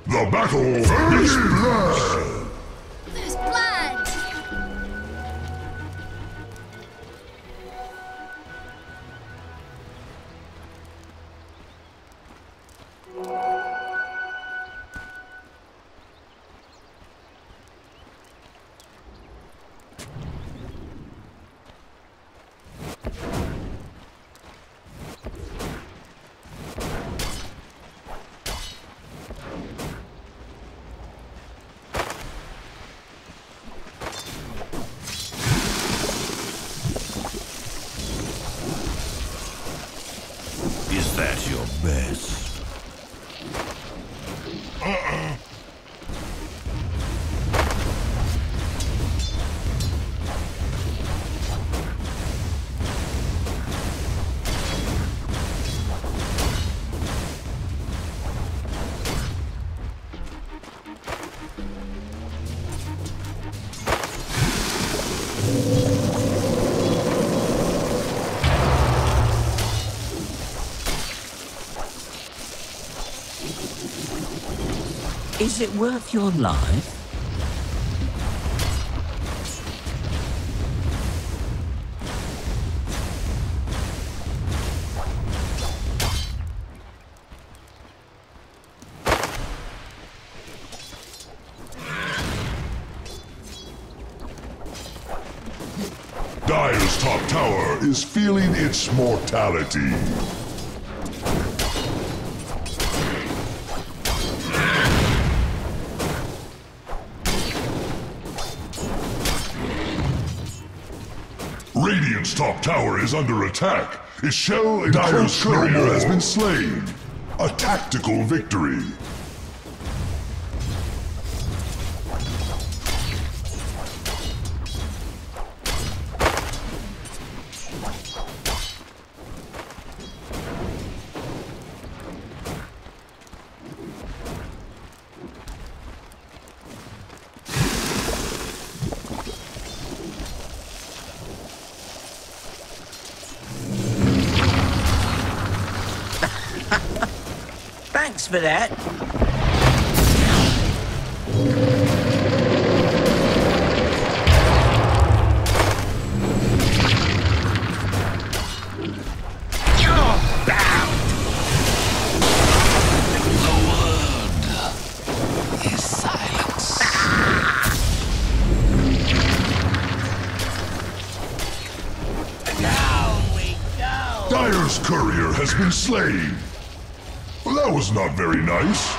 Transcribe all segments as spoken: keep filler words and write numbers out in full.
The battle is blood! There's blood! Is that your best? Uh-uh. Is it worth your life? Dire's top tower is feeling its mortality. Radiant's top tower is under attack. Its shell and Dire's courier has been slain. A tactical victory. Thanks for that. You're bound. The word is silence. Down we go. Dire's courier has been slain. Well, that was not very nice.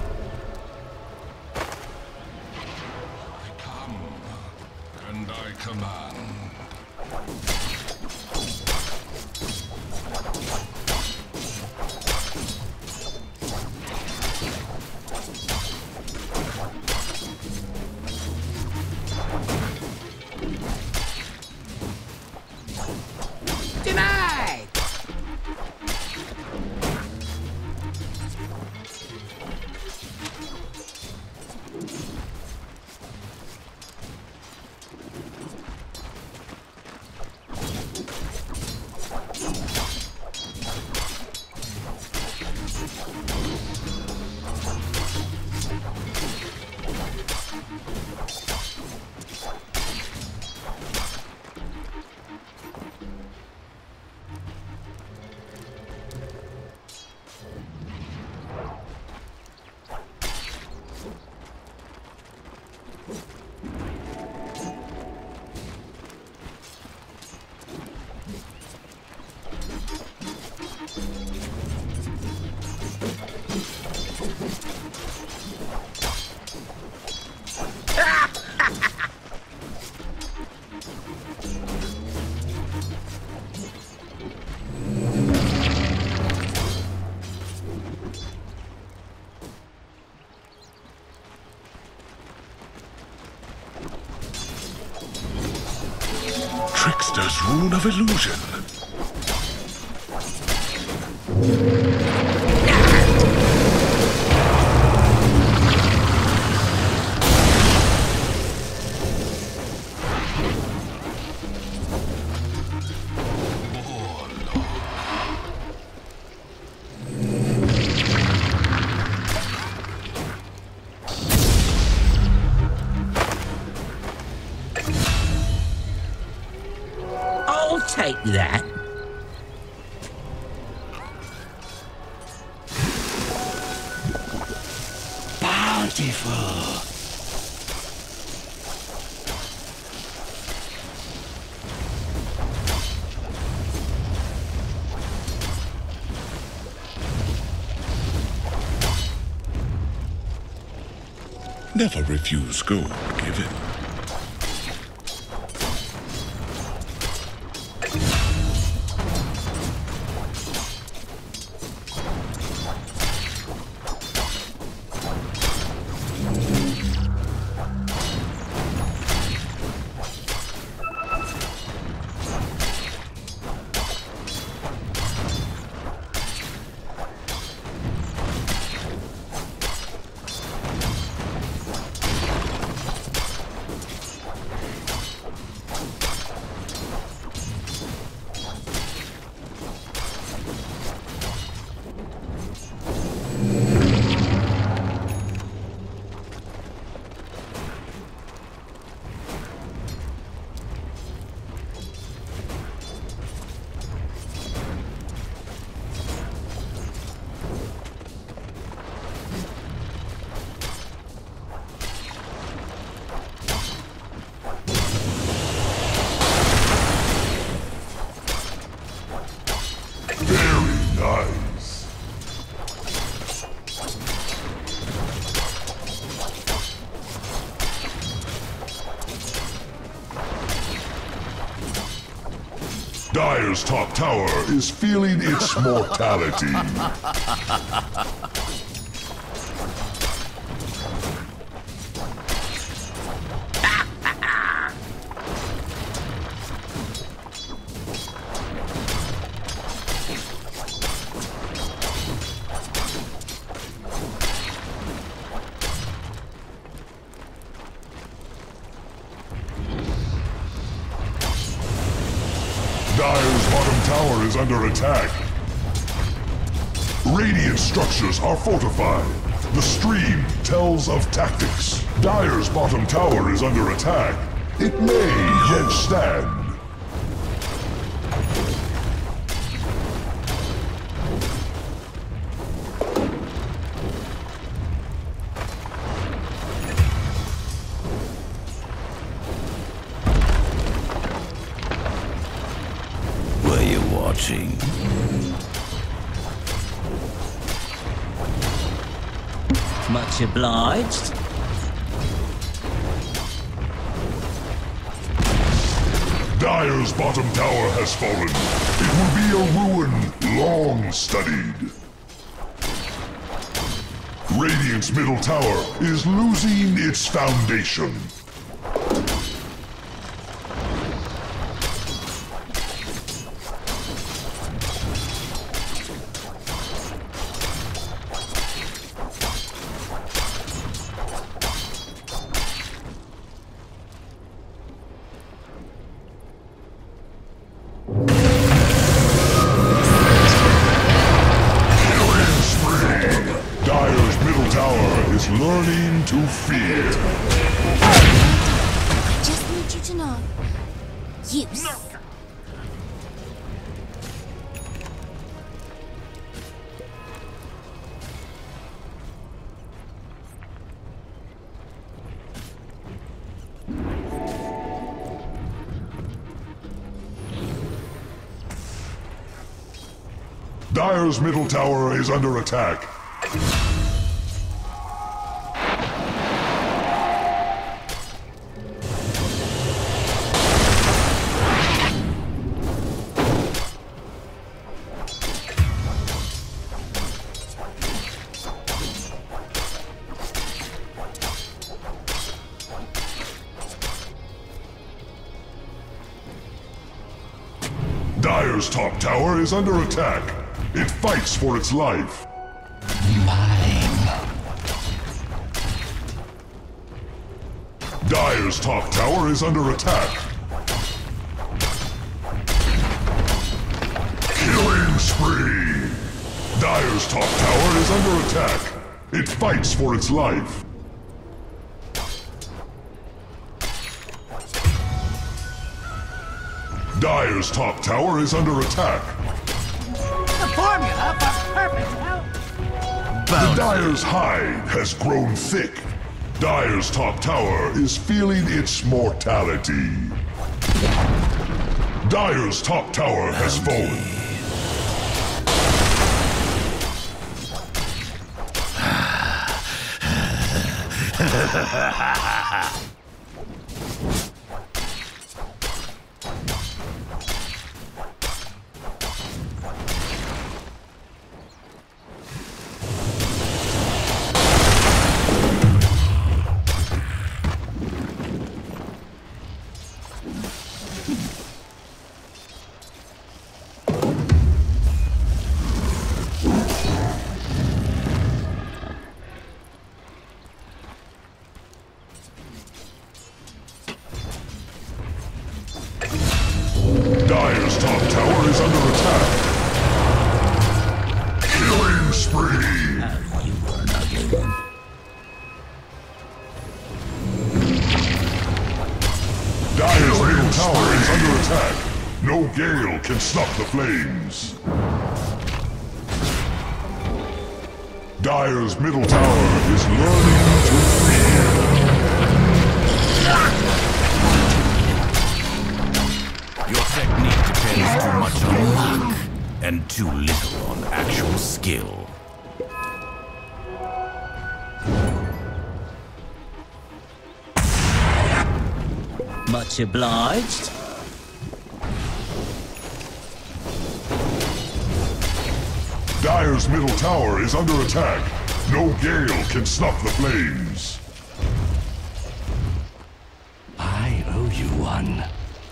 I come, and I command. Denied! Trickster's rune of illusion. take that. Bountiful. Never refuse gold given. Dire's top tower is feeling its mortality. Dire's bottom tower is under attack. Radiant structures are fortified. The stream tells of tactics. Dire's bottom tower is under attack. It may yet stand. Watching. Much obliged. Dire's bottom tower has fallen. It will be a ruin long studied. Radiant's middle tower is losing its foundation. Learning to fear. I just need you to know. Use. Dire's middle tower is under attack. Dire's top tower is under attack. It fights for its life. Mine. Dire's top tower is under attack. Killing spree. Dire's top tower is under attack. It fights for its life. Dire's top tower is under attack. The formula for perfect health. The Dire's hide has grown thick. Dire's top tower is feeling its mortality. Dire's top tower has fallen. Dire's top tower is under attack. Killing spree! Oh, you were an ugly one. Dire's middle tower is under attack. No gale can snuff the flames. Dire's middle tower is learning to fear. Your technique depends too much on luck and too little on actual skill. Much obliged. Dire's middle tower is under attack. No gale can snuff the flames. I owe you one.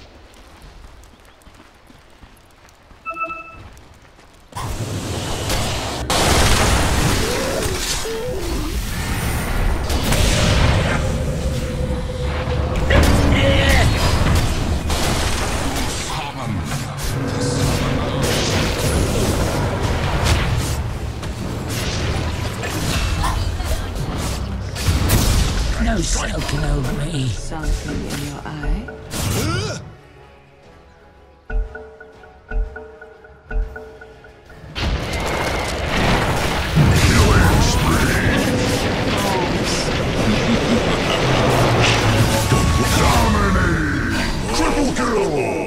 No sulking over me. Something in your eye? Killing spree! Dominate! Triple kill!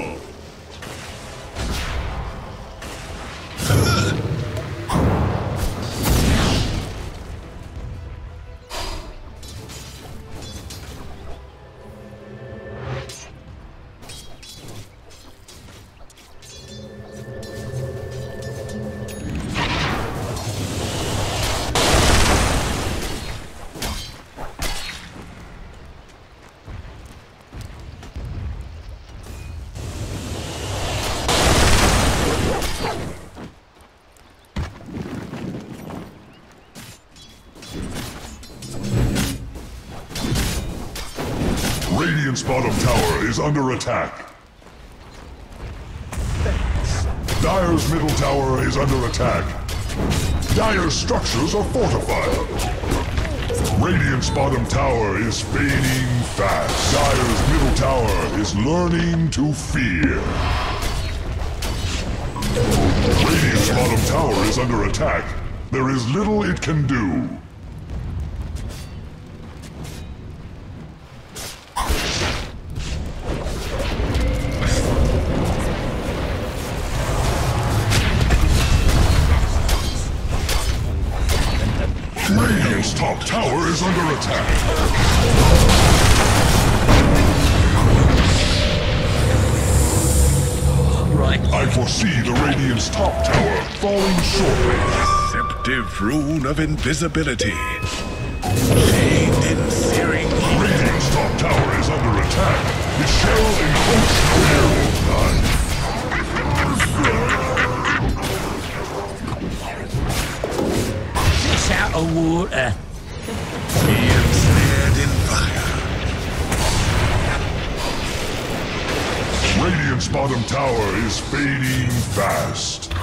Radiant's bottom tower is under attack. Dire's middle tower is under attack. Dire's structures are fortified. Radiant's bottom tower is fading fast. Dire's middle tower is learning to fear. Radiant's bottom tower is under attack. There is little it can do. Radiant's top tower is under attack. Right. I foresee the Radiant's top tower falling shortly. Deceptive rune of invisibility. Shade in searing heat. Radiant's top tower is under attack. The shell encroached none. Fish out of water. Be ensnared in fire. Radiant's bottom tower is fading fast.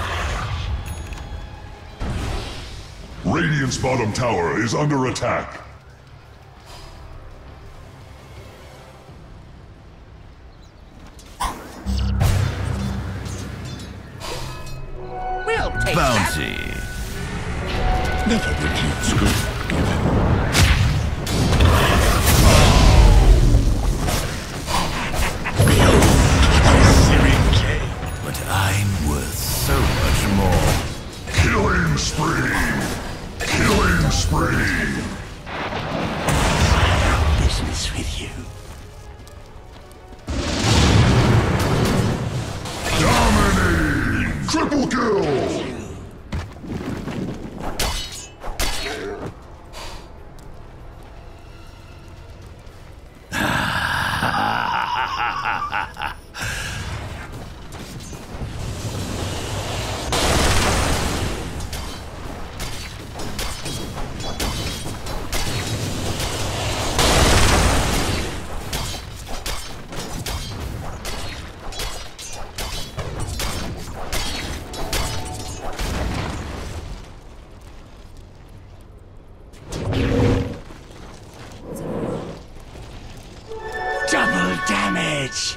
Radiant's bottom tower is under attack. Double damage!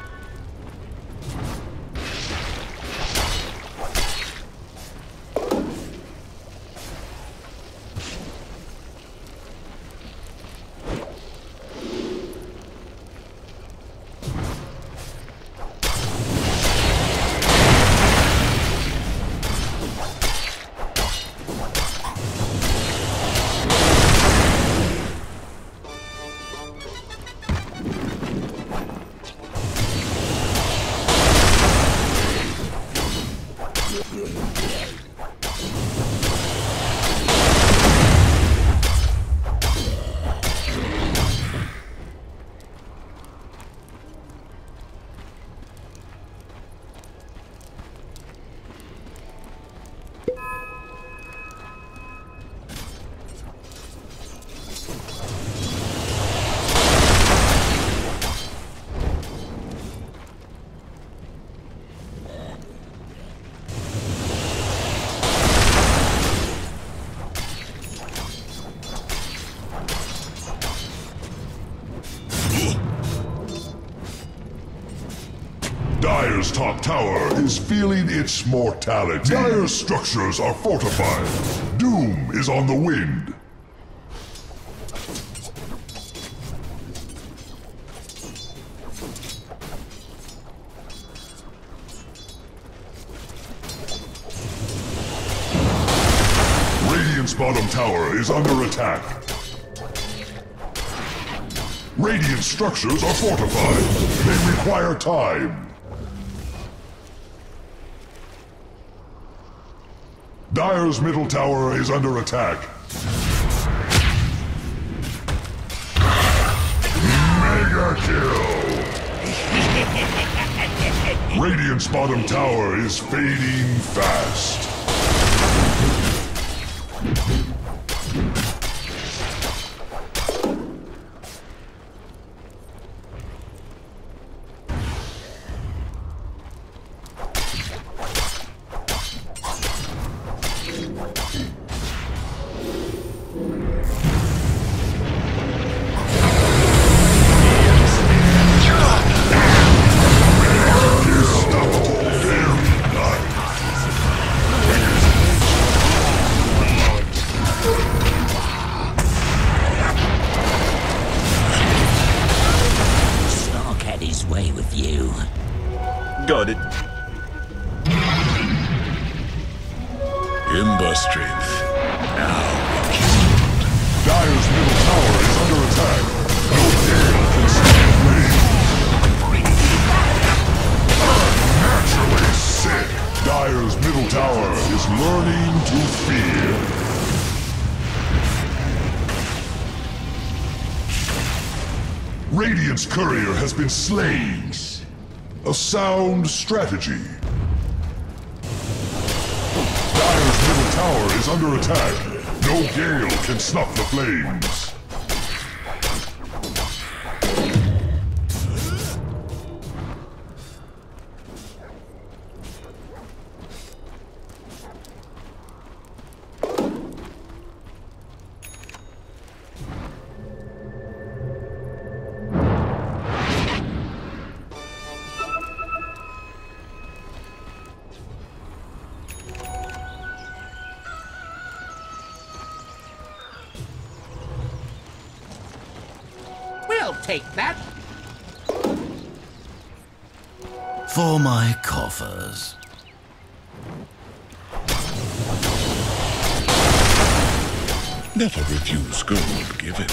Dire's top tower is feeling its mortality. Dire's structures are fortified. Doom is on the wind. Radiant's bottom tower is under attack. Radiant structures are fortified. They require time. Dire's middle tower is under attack. Mega kill! Radiant's bottom tower is fading fast. Got it. Ember strength. Now killed. Dire's middle tower is under attack. No gale can stand blade. Unnaturally sick. Dire's middle tower is learning to fear. Radiant's courier has been slain. A sound strategy. Dire's middle tower is under attack. No gale can snuff the flames. Take that. For my coffers. Never refuse gold given.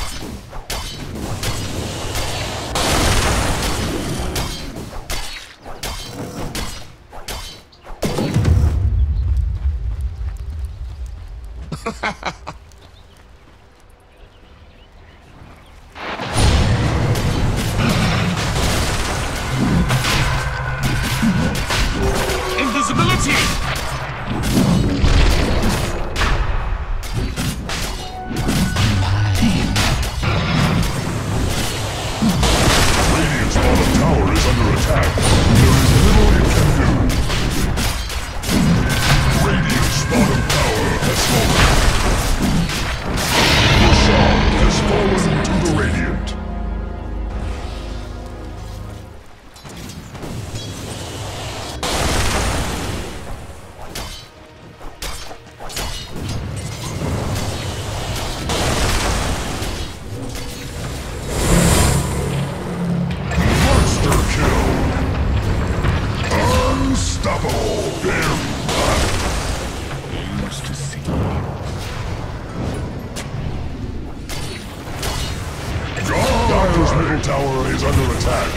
Dyer's middle tower is under attack.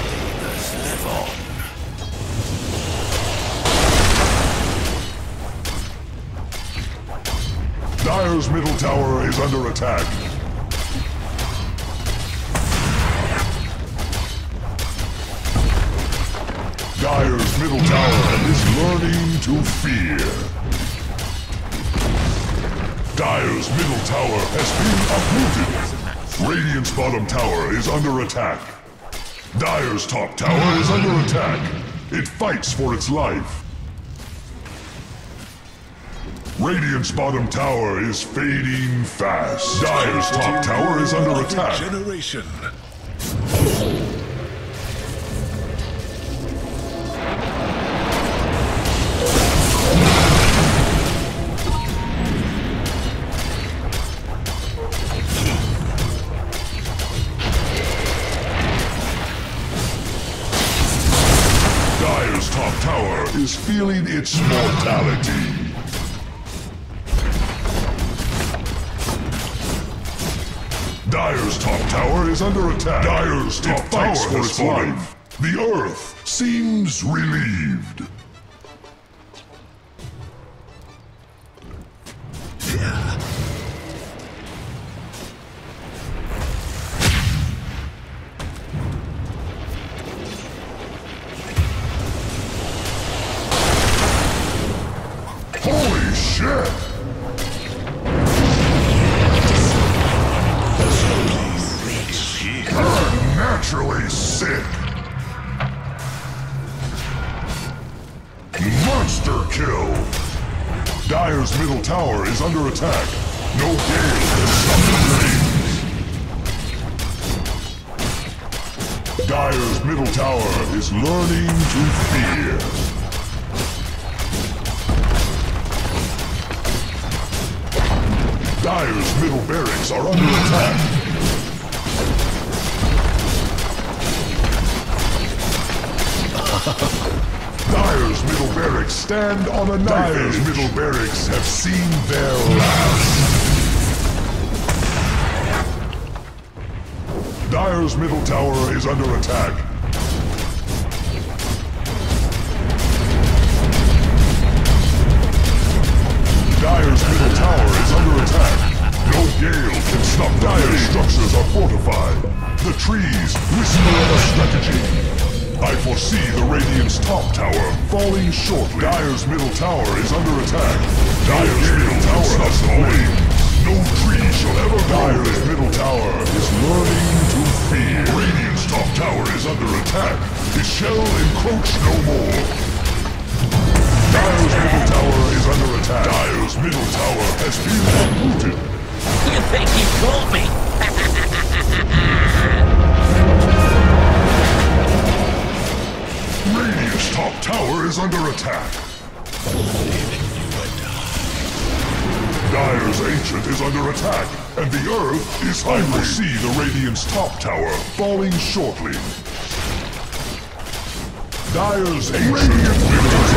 Dyer's middle tower is under attack. Dyer's middle tower is learning to fear. Dyer's middle tower has been uprooted. Radiant's bottom tower is under attack. Dyer's top tower is under attack. It fights for its life. Radiant's bottom tower is fading fast. Dyer's top tower is under attack. Generation. Dyer's top tower is feeling its mortality. Dyer's top tower is under attack. Dyer's top tower has fallen. The earth seems relieved. Holy shit! Naturally sick. Monster kill. Dyer's middle tower is under attack. No gale can stop the flames. Dyer's middle tower is learning to fear. Dyer's middle barracks are under attack. Dyer's middle barracks stand on a knife. Dyer's middle barracks have seen their last. Dyer's middle tower is under attack. Dyer's middle tower is under attack. No gale can stop. Dyer's structures are fortified. The trees whisper of a strategy. I foresee the Radiant's top tower falling shortly. Dyer's middle tower is under attack. Dyer's middle tower has fallen. No tree shall ever grow. Dyer's middle tower is learning to fear. Radiant's top tower is under attack. It shall encroach no more. Dyer's middle tower is under attack. Dyer's middle tower has been uprooted. You think you caught me? Radiant's top tower is under attack. Dyer's ancient is under attack, and the earth is hungry. I will see the Radiant's top tower falling shortly. Dyer's ancient will